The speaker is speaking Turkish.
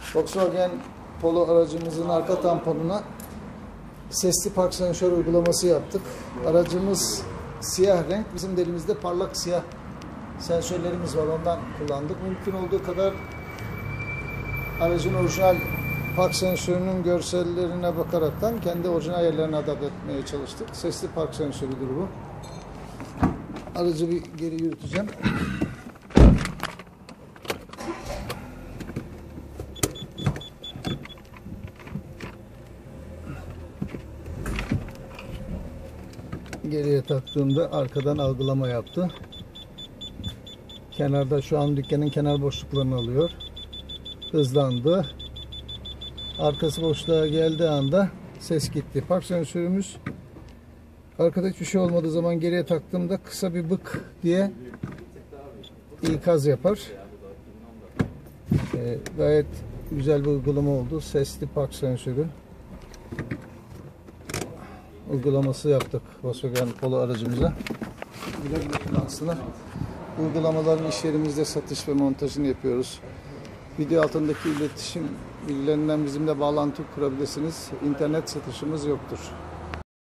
Volkswagen Polo aracımızın arka tamponuna sesli park sensör uygulaması yaptık. Aracımız siyah renk. Bizim de elimizde parlak siyah sensörlerimiz var. Ondan kullandık. Mümkün olduğu kadar aracın orijinal park sensörünün görsellerine bakaraktan kendi orijinal yerlerine adapte etmeye çalıştık. Sesli park sensörüdür bu. Aracı bir geri yürüteceğim. Geriye taktığımda arkadan algılama yaptı. Kenarda şu an dükkanın kenar boşluklarını alıyor. Hızlandı. Arkası boşluğa geldiği anda ses gitti. Park sensörümüz arkada hiçbir şey olmadığı zaman geriye taktığımda kısa bir bık diye ikaz yapar. Gayet güzel bir uygulama oldu. Sesli park sensörü uygulaması yaptık Volkswagen Polo aracımıza. Güle güle kullansınlar. Uygulamaların iş yerimizde satış ve montajını yapıyoruz. Video altındaki iletişim bilgilerinden bizimle bağlantı kurabilirsiniz. İnternet satışımız yoktur.